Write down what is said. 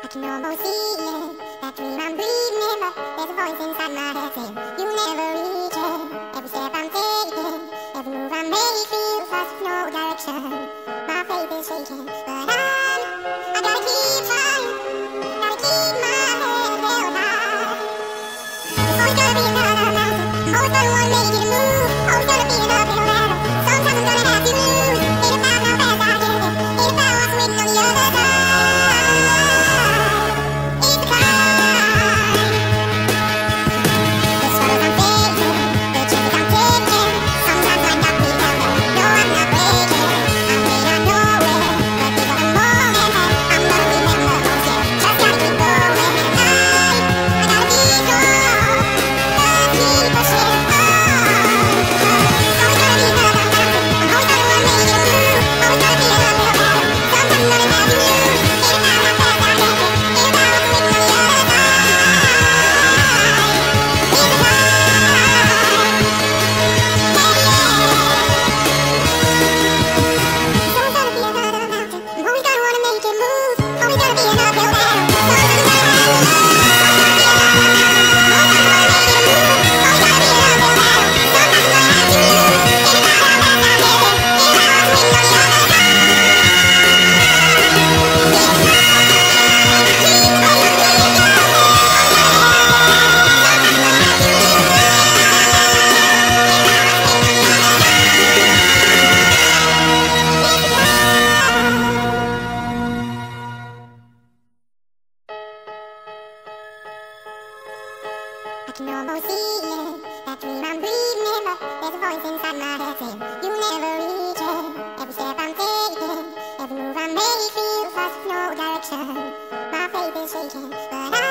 I can almost see it, that dream I'm breathing in, but there's a voice inside my head saying, you never reach it. Every step I'm taking, every move I make feels lost with no direction. My faith is shaking, but I gotta keep trying, gotta keep my head held high. There's always gonna be another mountain, always gonna wanna make it move, always gonna be an uphill battle. Sometimes I'm gonna have to lose. Ain't about how fast I get there, ain't about what's waiting on the other side. I can almost see it, that dream I'm breathing in, but there's a voice inside my head saying, you never reach it. Every step I'm taking, every move I make feels lost with no direction. My faith is shaking, but